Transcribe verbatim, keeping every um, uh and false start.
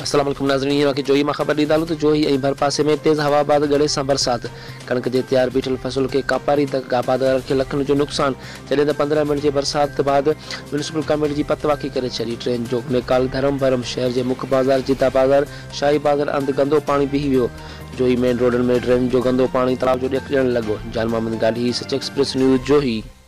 अस्सलाम वालेकुम नाज़रीन, कि जोही में खबर ॾींदा हलूं त जोही ऐं भरपासे में तेज़ हवा बाद गड़े सां बरसात, कणक जे तैयार बीठल फसल के कापारी तक आबादार खे लखनि जो नुक़सान। जॾहिं त पंद्रहं मिनट जे बरसात बाद म्यूनिसिपल कमेटी जी पतवाकी करे छॾी। ट्रेन जो नेकाल धर्म भरम शहर जे मुख्य बाज़ार जीता बाज़ार शाही बाज़ार अंदि गंदो पानी बीही वियो। जोही मेन रोडन में ड्रेन जो गंदो पानी तालाब जो ॾेख ॾियणु लॻो। जान मोहम्मद गाॾी सच एक्सप्रेस न्यूज़ जोही।